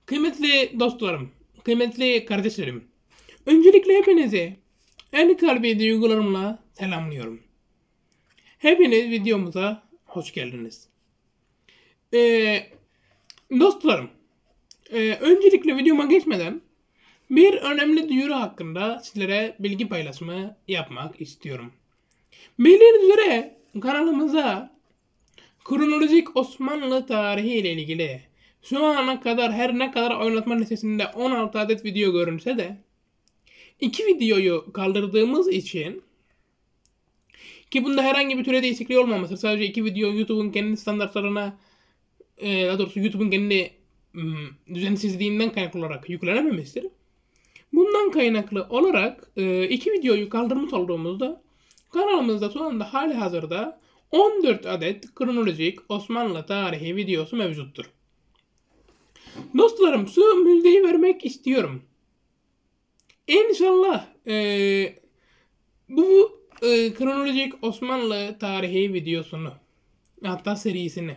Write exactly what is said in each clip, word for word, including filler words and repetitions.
Kıymetli dostlarım, kıymetli kardeşlerim. Öncelikle hepinizi en kalbi duygularımla selamlıyorum. Hepiniz videomuza hoş geldiniz. Ee, dostlarım, e, öncelikle videoma geçmeden bir önemli duyuru hakkında sizlere bilgi paylaşımı yapmak istiyorum. Bildiğiniz üzere kanalımıza kronolojik Osmanlı tarihi ile ilgili şu ana kadar her ne kadar oynatma listesinde on altı adet video görünse de iki videoyu kaldırdığımız için, ki bunda herhangi bir türe değişikliği olmaması, sadece iki video YouTube'un kendi standartlarına, e, daha doğrusu YouTube'un kendi düzensizliğinden kaynaklı olarak yüklenememesidir. Bundan kaynaklı olarak e, iki videoyu kaldırmış olduğumuzda kanalımızda şu anda hali hazırda on dört adet kronolojik Osmanlı tarihi videosu mevcuttur. Dostlarım, şu müjdeyi vermek istiyorum. İnşallah e, bu e, kronolojik Osmanlı tarihi videosunu, hatta serisini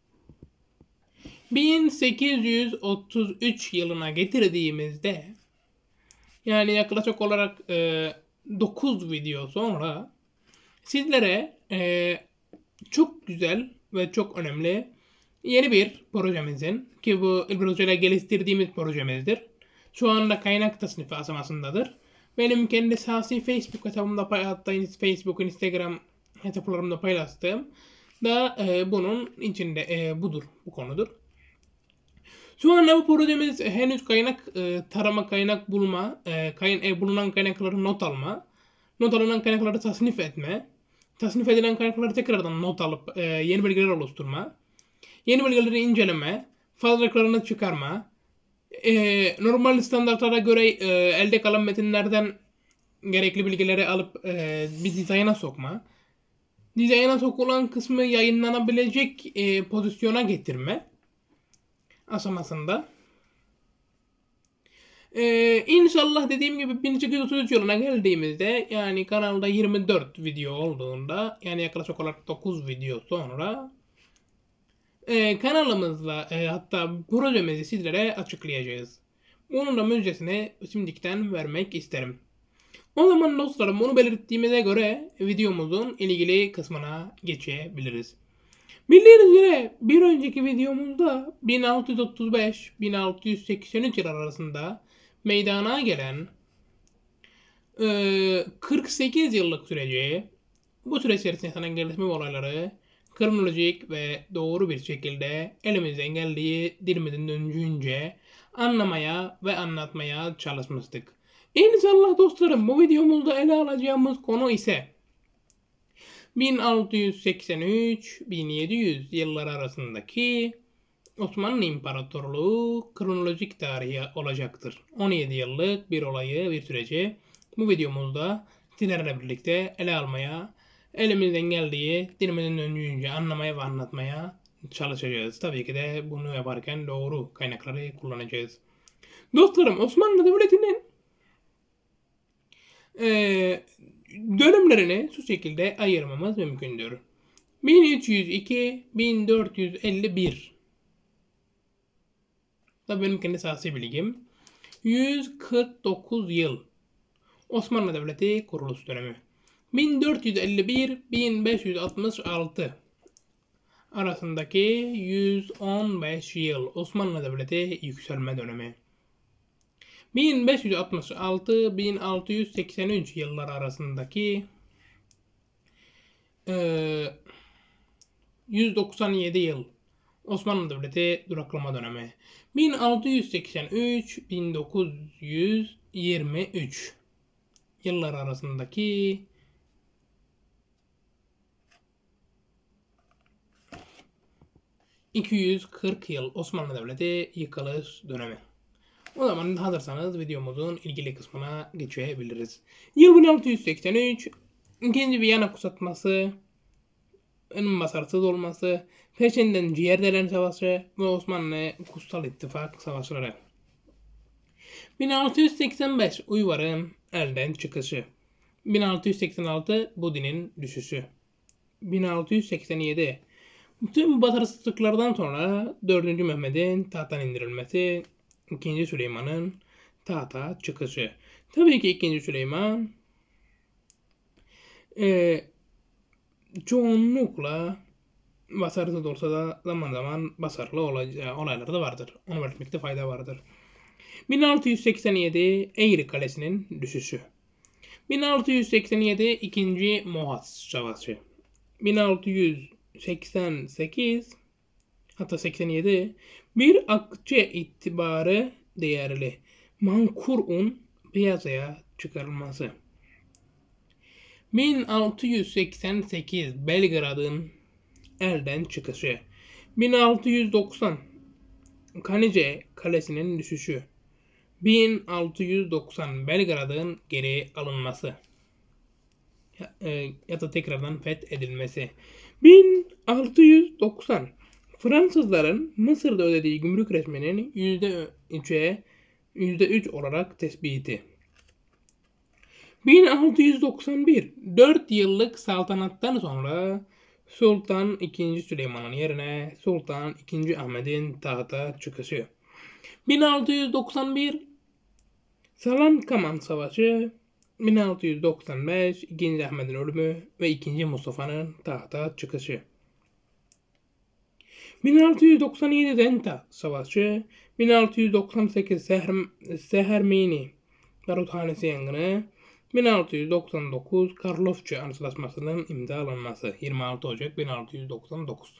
bin sekiz yüz otuz üç yılına getirdiğimizde, yani yaklaşık olarak e, dokuz video sonra sizlere e, çok güzel ve çok önemli yeni bir projemizin, ki bu İlber Hoca ile geliştirdiğimiz projemizdir, şu anda kaynak tasnifi aşamasındadır. Benim kendi şahsi Facebook hesabımda, hatta Facebook, Instagram hesaplarımda paylaştığım da e, bunun içinde e, budur, bu konudur. Şu anda bu projemiz henüz kaynak e, tarama, kaynak bulma, e, kayn e, bulunan kaynakları not alma, not alınan kaynakları tasnif etme, tasnif edilen kaynakları tekrardan not alıp e, yeni bilgiler oluşturma, yeni bilgileri inceleme, fazlalıklarını çıkarma, e, normal standartlara göre e, elde kalan metinlerden gerekli bilgileri alıp e, bir dizayna sokma, dizayna sokulan kısmı yayınlanabilecek e, pozisyona getirme aşamasında. Ee, inşallah dediğim gibi bin sekiz yüz otuz üç yılına geldiğimizde, yani kanalda yirmi dört video olduğunda, yani yaklaşık olarak dokuz video sonra e, kanalımızla e, hatta projemizi sizlere açıklayacağız. Bunun da müjdesini şimdiden vermek isterim. O zaman dostlarım, bunu belirttiğimize göre videomuzun ilgili kısmına geçebiliriz. Bildiğiniz üzere bir önceki videomuzda bin altı yüz otuz beş bin altı yüz seksen üç yıl arasında meydana gelen e, kırk sekiz yıllık süreci, bu süreç içerisinde yaşanan gelişme ve olayları kronolojik ve doğru bir şekilde elimizden geldiği dilimizin döndüğünce anlamaya ve anlatmaya çalışmıştık. İnşallah dostlarım, bu videomuzda ele alacağımız konu ise bin altı yüz seksen üç bin yedi yüz yılları arasındaki Osmanlı İmparatorluğu kronolojik tarihi olacaktır. on yedi yıllık bir olayı, bir süreci bu videomuzda sizlerle birlikte ele almaya, elimizden geldiği, dilimizin döndüğünce anlamaya ve anlatmaya çalışacağız. Tabii ki de bunu yaparken doğru kaynakları kullanacağız. Dostlarım, Osmanlı Devleti'nin e, dönemlerini şu şekilde ayırmamız mümkündür. bin üç yüz iki bin dört yüz elli bir, da benim kendi şahsi bilgim, yüz kırk dokuz yıl Osmanlı Devleti kuruluş dönemi. bin dört yüz elli bir bin beş yüz altmış altı arasındaki yüz on beş yıl Osmanlı Devleti yükselme dönemi. bin beş yüz altmış altı bin altı yüz seksen üç yıllar arasındaki e, yüz doksan yedi yıl Osmanlı Devleti duraklama dönemi. bin altı yüz seksen üç bin dokuz yüz yirmi üç yıllar arasındaki iki yüz kırk yıl Osmanlı Devleti yıkılış dönemi. O zaman hazırsanız videomuzun ilgili kısmına geçebiliriz. Yıl bin altı yüz seksen üç, ikinci Viyana kuşatması, başarısız olması, peşinden Ciğerdelen Savaşı ve Osmanlı Kutsal İttifak Savaşları. bin altı yüz seksen beş Uyvar'ın elden çıkışı. bin altı yüz seksen altı Budin'in düşüşü. bin altı yüz seksen yedi Tüm başarısızlıklardan sonra dördüncü Mehmet'in tahttan indirilmesi. ikinci Süleyman'ın tahta çıkışı. Tabii ki ikinci Süleyman e, çoğunlukla başarısız olsa da zaman zaman başarılı olacağı olayları da vardır. Onu belirtmekte fayda vardır. bin altı yüz seksen yedi Eğri Kalesi'nin düşüşü. bin altı yüz seksen yedi ikinci Mohaç Savaşı. bin altı yüz seksen sekiz hatta seksen yedi bir akçe itibarı değerli mankur un piyasaya çıkarılması. bin altı yüz seksen sekiz Belgrad'ın elden çıkışı. bin altı yüz doksan Kanice Kalesi'nin düşüşü. bin altı yüz doksan Belgrad'ın geri alınması ya, e, ya da tekrardan fethedilmesi. bin altı yüz doksan Fransızların Mısır'da ödediği gümrük resminin yüzde üçe yüzde üç olarak tespiti. bin altı yüz doksan bir dört yıllık saltanattan sonra Sultan ikinci Süleyman'ın yerine Sultan ikinci Ahmet'in tahta çıkışı. bin altı yüz doksan bir Salankaman Savaşı. bin altı yüz doksan beş ikinci Ahmet'in ölümü ve ikinci Mustafa'nın tahta çıkışı. bin altı yüz doksan yedi Zenta Savaşı. bin altı yüz doksan sekiz Seher, Sehermeni Baruthanesi yangını. bin altı yüz doksan dokuz Karlofça Antlaşması'nın imzalanması. yirmi altı Ocak bin altı yüz doksan dokuz.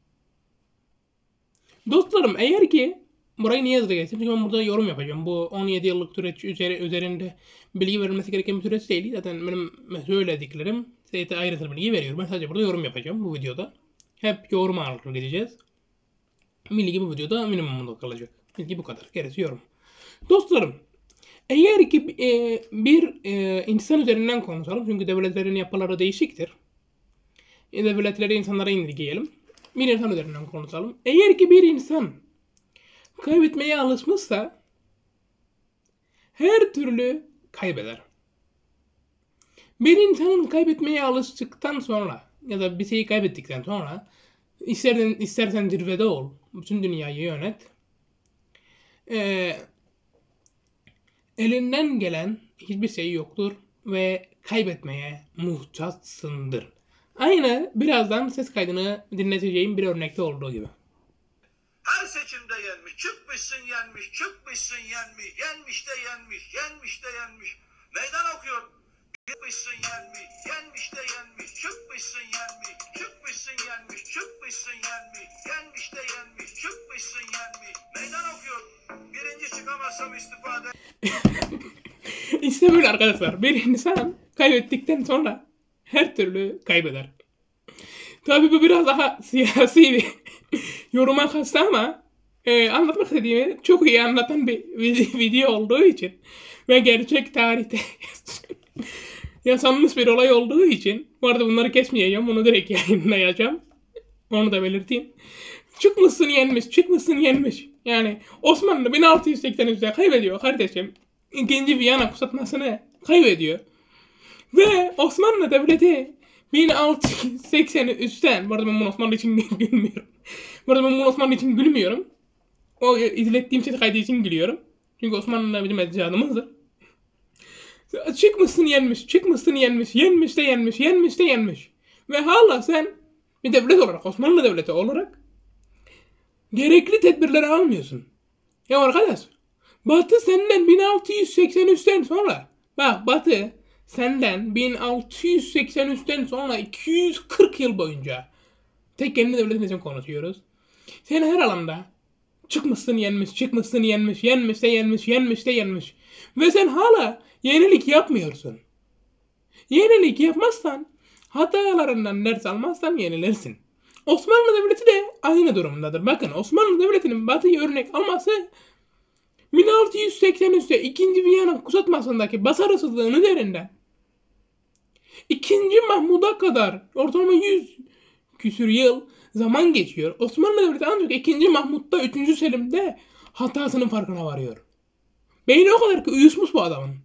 Dostlarım, eğer ki burayı niye hızlı geçtim? Çünkü ben burada yorum yapacağım. Bu on yedi yıllık süreç üzerinde bilgi verilmesi gereken bir süreç değil. Zaten benim söylediklerim size ayrıntılı bilgi veriyor. Ben sadece burada yorum yapacağım bu videoda. Hep yorum ağırlıklı gideceğiz. Bilgi bu videoda minimumda kalacak. Bilgi bu kadar. Gerisi yorum. Dostlarım, eğer ki e, bir e, insan üzerinden konuşalım. Çünkü devletlerin yapıları değişiktir. E, devletleri insanlara indirgeyelim. Bir insan üzerinden konuşalım. Eğer ki bir insan kaybetmeye alışmışsa her türlü kaybeder. Bir insanın kaybetmeye alıştıktan sonra ya da bir şeyi kaybettikten sonra istersen, istersen zirvede ol, bütün dünyayı yönet. Ee, elinden gelen hiçbir şey yoktur ve kaybetmeye muhtaçsındır. Aynı birazdan ses kaydını dinleteceğim bir örnekte olduğu gibi. Her seçimde yenmiş, çıkmışsın yenmiş, çıkmışsın yenmiş, yenmiş de yenmiş, yenmiş de yenmiş. Meydan okuyor. Çıkmışsın yenmiş, yenmiş de yenmiş, çıkmışsın yenmiş, çıkmışsın yenmiş, çıkmışsın yenmiş, yenmiş de yenmiş, çıkmışsın yenmiş. Meydan okuyor. Birinci çıkamazsam istifa eder. İşte böyle arkadaşlar. Bir insan kaybettikten sonra her türlü kaybeder. Tabii bu biraz daha siyasi bir yoruma kastı ama e, anlatmak istediğimi çok iyi anlatan bir video olduğu için ve gerçek tarihte yaşanmış bir olay olduğu için, bu arada bunları kesmeyeceğim, bunu direkt yayınlayacağım. Onu da belirteyim. Çıkmışsın yenmiş, çıkmışsın yenmiş. Yani Osmanlı bin altı yüz seksen üçte kaybediyor kardeşim. İkinci Viyana kuşatmasını kaybediyor. Ve Osmanlı Devleti bin altı yüz seksen üçten, bu arada ben bunu Osmanlı için gülmüyorum. Bu arada ben bunu Osmanlı için gülmüyorum. O izlettiğim ses kaydı için gülüyorum. Çünkü Osmanlı bizim ecdadımızdır. Çıkmışsın yenmiş, çıkmışsın yenmiş, yenmiş de yenmiş, yenmiş de yenmiş. Ve hala sen bir devlet olarak, Osmanlı Devleti olarak gerekli tedbirleri almıyorsun. Ya arkadaş, Batı senden bin altı yüz seksen üçten sonra, bak Batı senden bin altı yüz seksen üçten sonra iki yüz kırk yıl boyunca tek kendi devletin için konuşuyoruz. Sen her alanda çıkmışsın yenmiş, çıkmışsın yenmiş, yenmiş de yenmiş, yenmiş de yenmiş. Ve sen hala yenilik yapmıyorsun. Yenilik yapmazsan, hatalarından ders almazsan yenilirsin. Osmanlı Devleti de aynı durumdadır. Bakın, Osmanlı Devleti'nin Batı'yı örnek alması bin altı yüz seksen üçte ikinci Viyana kuşatmasındaki başarısızlığın üzerinden ikinci Mahmud'a kadar ortalama yüz küsür yıl zaman geçiyor. Osmanlı Devleti ancak ikinci Mahmud'da üçüncü Selim'de hatasının farkına varıyor. Beyni o kadar ki uyuşmuş bu adamın.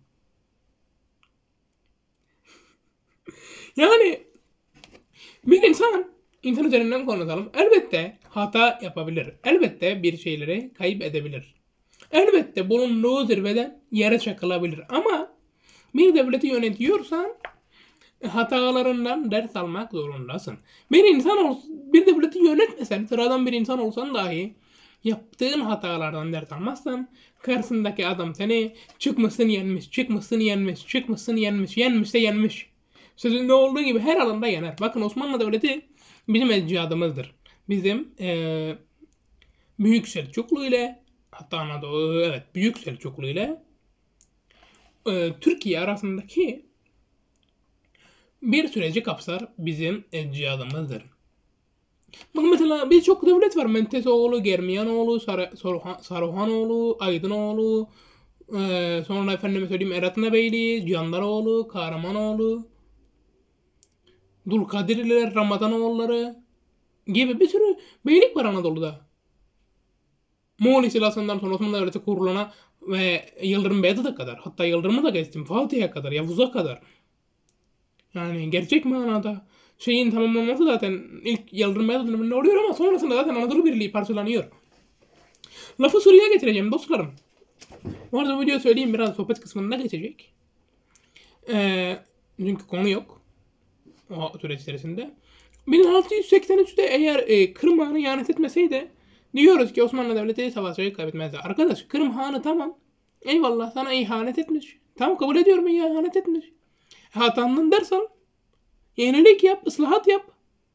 Yani bir insan, insan üzerinden konuşalım. Elbette hata yapabilir. Elbette bir şeyleri kaybedebilir. Elbette bulunduğu zirveden yere çakılabilir ama bir devleti yönetiyorsan hatalarından ders almak zorundasın. Bir insan ol, bir devleti yönetmesen, sıradan bir insan olsan dahi yaptığın hatalardan ders almazsan karşısındaki adam seni çıkmışsın yenmiş, çıkmışsın yenmiş, çıkmışsın yenmiş, yenmişse yenmiş. Sözünde olduğu gibi her alanda yener. Bakın Osmanlı Devleti bizim ecdadımızdır. Bizim ee, Büyük Selçuklu ile hatta Anadolu, evet Büyük Selçuklu ile e, Türkiye arasındaki bir süreci kapsar bizim ecdadımızdır. Bakın mesela birçok devlet var. Menteşoğlu, Germiyanoğlu, Sar Saruhan Saruhanoğlu, Aydınoğlu, e, sonra efendime söyleyeyim Eretnebeyli, Candaroğlu, Kahramanoğlu, Dulkadirliler, Ramadanoğulları gibi bir sürü beylik var Anadolu'da. Moğol istilasından sonra Osmanlı Devleti kurulana ve Yıldırım Beyazıt'a kadar, hatta Yıldırım'ı da geçtim, Fatih'e kadar, Yavuz'a kadar. Yani gerçek manada şeyin tamamlanması zaten ilk Yıldırım Beyazıt döneminde oluyor ama sonrasında zaten Anadolu Birliği parçalanıyor. Lafı Suriye'ye getireceğim dostlarım. Bu arada bu videoyu söyleyeyim, biraz sohbet kısmında geçecek. Ee, çünkü konu yok o süreç içerisinde. bin altı yüz seksen üçte eğer e, Kırım Hanı ihanet etmeseydi diyoruz ki Osmanlı Devleti savaşı kaybetmezdi. Arkadaş Kırım Hanı tamam. Eyvallah sana ihanet etmiş. Tamam kabul ediyorum ihanet etmiş. Hatandan ders al. Yenilik yap, ıslahat yap.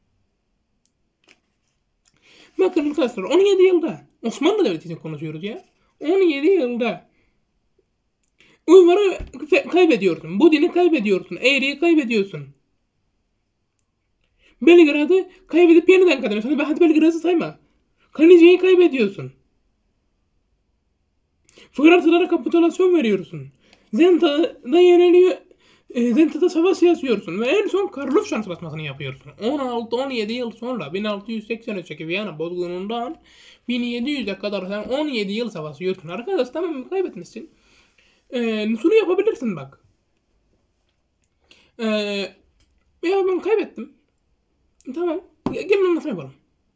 Bakın arkadaşlar on yedi yılda Osmanlı Devleti için konuşuyoruz ya. on yedi yılda Uyvar'ı kaybediyorsun. Budin'i kaybediyorsun. Eğri'yi kaybediyorsun. Belgrad'ı kaybedip yeniden kazanıyorsun. Hadi Belgrad'ı sayma. Kanice'yi kaybediyorsun. Fransızlara kapitülasyon veriyorsun. Zenta'da yeniliyor. E, Zenta'da savaş yazıyorsun. Ve en son Karlofça Antlaşması'nı yapıyorsun. on altı on yedi yıl sonra bin altı yüz seksen üçteki Viyana bozgunundan bin yedi yüze kadar sen on yedi yıl savaşıyorsun. Arkadaş tamam kaybetmişsin. E, şunu yapabilirsin bak. E, ya ben kaybettim. Tamam. Gelin anlaşma yapalım.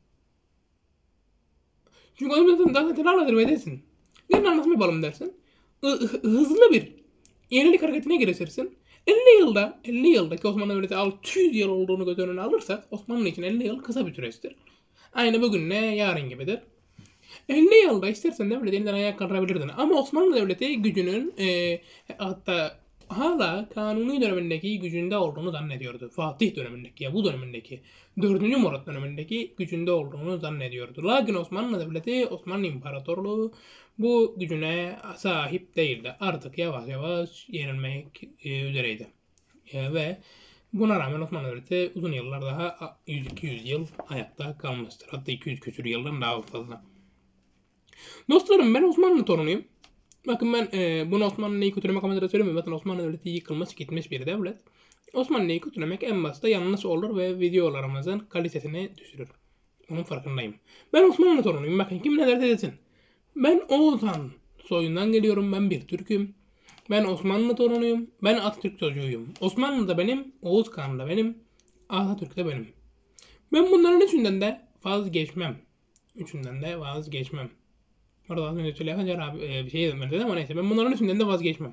Çünkü o yüzden daha zaten zirvedesin. Gelin anlaşma yapalım dersin. Hızlı bir yenilik hareketine girişirsin. elli yılda, elli yıldaki Osmanlı Devleti altı yüz yıl olduğunu göz önüne alırsak Osmanlı için elli yıl kısa bir süreçtir. Aynı bugünle yarın gibidir. elli yılda istersen devleti yeniden ayağa kaldırabilirdin. Ama Osmanlı Devleti gücünün e, hatta hala Kanuni dönemindeki gücünde olduğunu zannediyordu. Fatih dönemindeki ya bu dönemindeki dördüncü Murat dönemindeki gücünde olduğunu zannediyordu. Lakin Osmanlı Devleti, Osmanlı İmparatorluğu bu gücüne sahip değildi. Artık yavaş yavaş yenilmek e, üzereydi. E, ve buna rağmen Osmanlı Devleti uzun yıllar daha yüz iki yüz yıl ayakta kalmıştır. Hatta iki yüz küsur yıldan daha fazla. Dostlarım ben Osmanlı torunuyum. Bakın ben e, bunu Osmanlı'yı kötülemek amacıyla söylemiyorum. Zaten Osmanlı Devleti yıkılmış gitmiş bir devlet. Osmanlı'yı kötülemek en başta yanlış olur ve videolarımızın kalitesini düşürür. Onun farkındayım. Ben Osmanlı torunuyum. Bakın kim ne derse desin. Ben Oğuzhan soyundan geliyorum. Ben bir Türk'üm. Ben Osmanlı torunuyum. Ben Atatürk çocuğuyum. Osmanlı da benim. Oğuz Kağan da benim. Atatürk de benim. Ben bunların üçünden de vazgeçmem. Üçünden de vazgeçmem. Orada az önce söyleyen abi e, bir şey dedim dedi ama neyse ben bunların üçünden de vazgeçmem.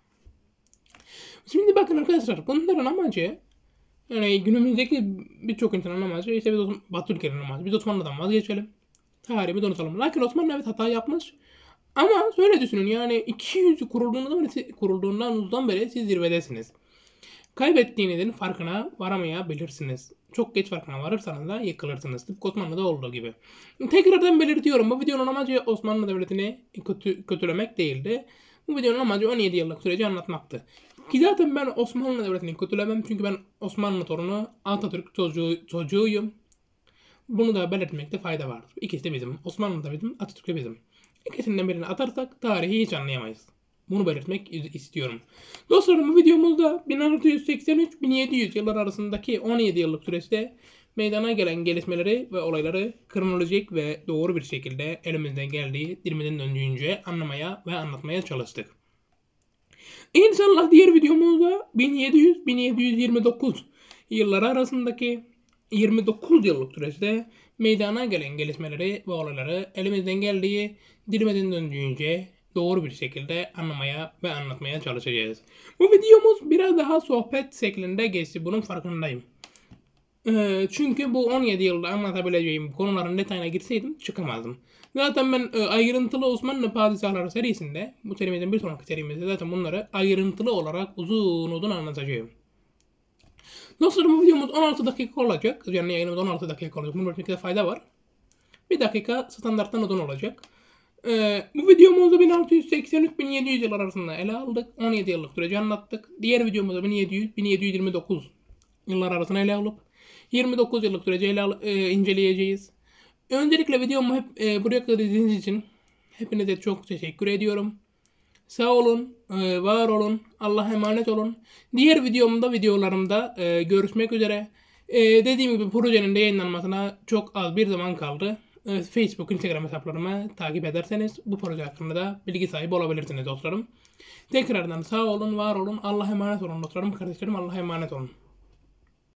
Şimdi bakın arkadaşlar bunların amacı yani günümüzdeki birçok insanın amacı işte biz Batı ülkelerinin amacı biz Osmanlı'dan vazgeçelim. Tarihimizi unutalım. Lakin Osmanlı evet hata yapmış. Ama şöyle düşünün yani iki yüz kurulduğundan beri, kurulduğundan uzdan beri siz zirvedesiniz. Kaybettiğinizin farkına varamayabilirsiniz. Çok geç farkına varırsanız da yıkılırsınız. Tıpkı Osmanlı'da olduğu gibi. Tekrardan belirtiyorum. Bu videonun amacı Osmanlı Devleti'ni kötü, kötülemek değildi. Bu videonun amacı on yedi yıllık süreci anlatmaktı. Ki zaten ben Osmanlı Devleti'ni kötülemem. Çünkü ben Osmanlı torunu Atatürk çocuğu, çocuğuyum. Bunu da belirtmekte fayda vardır. İkisi de bizim. Osmanlı da bizim, Atatürk de bizim. İkisinden birini atarsak tarihi hiç anlayamayız. Bunu belirtmek istiyorum. Dostlarım bu videomuzda bin altı yüz seksen üç bin yedi yüz yıllar arasındaki on yedi yıllık süreçte meydana gelen gelişmeleri ve olayları kronolojik ve doğru bir şekilde elimizden geldiği dilimizden döndüğünce anlamaya ve anlatmaya çalıştık. İnşallah diğer videomuzda bin yedi yüz bin yedi yüz yirmi dokuz yılları arasındaki yirmi dokuz yıllık süreçte meydana gelen gelişmeleri ve olayları elimizden geldiği dilimizden döndüğünce doğru bir şekilde anlamaya ve anlatmaya çalışacağız. Bu videomuz biraz daha sohbet şeklinde geçti. Bunun farkındayım. Ee, çünkü bu on yedi yılda anlatabileceğim konuların detayına girseydim çıkamazdım. Zaten ben e, ayrıntılı Osmanlı Padişahları serisinde, bu serimizin bir sonraki serimizde zaten bunları ayrıntılı olarak uzun uzun anlatacağım. Dostlarım, bu videomuz on altı dakika olacak. Yani yayınımız on altı dakika olacak. Bunu belirtmekte fayda var. Bir dakika standarttan uzun olacak. Ee, bu videomuzda bin altı yüz seksen üç bin yedi yüz yıl arasında ele aldık. on yedi yıllık süreci anlattık. Diğer videomuzda bin yedi yüz bin yedi yüz yirmi dokuz yıllar arasında ele alıp yirmi dokuz yıllık süreci ele al e, inceleyeceğiz. Öncelikle videomu hep e, buraya kadar izlediğiniz için hepinize çok teşekkür ediyorum. Sağ olun, e, var olun, Allah'a emanet olun. Diğer videomda, videolarımda e, görüşmek üzere. E, dediğim gibi projenin de yayınlanmasına çok az bir zaman kaldı. E, Facebook, Instagram hesaplarımı takip ederseniz bu proje hakkında da bilgi sahibi olabilirsiniz dostlarım. Tekrardan sağ olun, var olun, Allah'a emanet olun dostlarım, kardeşlerim, Allah'a emanet olun.